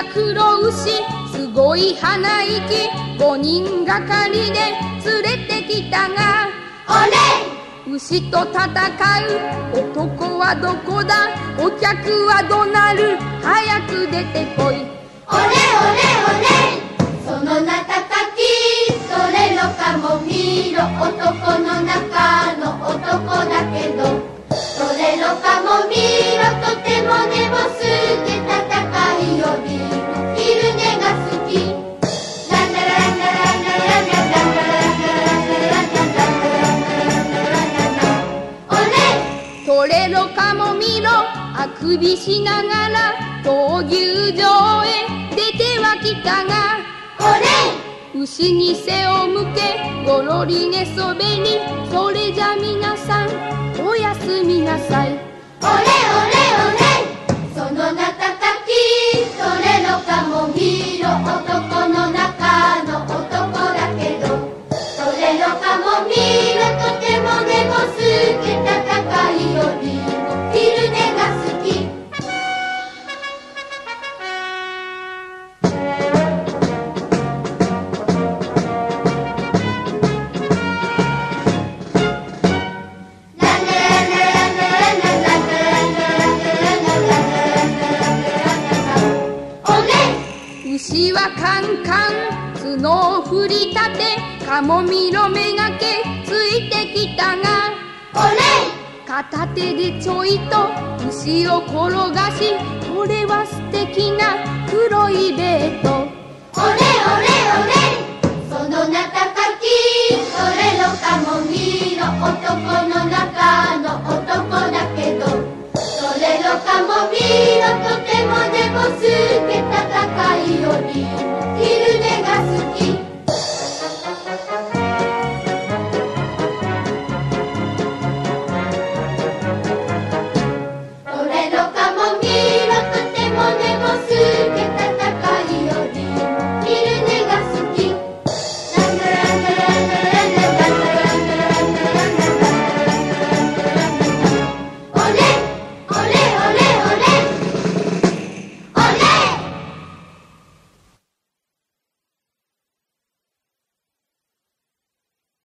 黒牛すごい鼻息5人がかりで連れてきたが牛と戦う男はどこだお客はどなる早く出てこいその名高きそれのかも見ろ男の中の男だけどそれのかも見ろとても根もすけ戦いよりも昼寝が好きランララランラランラランラランラランラランラランララントレロかも見ろあくびしながら闘牛場へ出てはきたが牛に背を向けごろり寝そべりそれじゃ皆さんおやすみなさいその名高きそれのかも見ろ男の中の男だけどそれのかも見ろとても根もすけ戦いよりも昼寝が好き牛はカンカン角を振り立てカモミロめがけついてきたが片手でちょいと牛を転がしこれは素敵な黒いベート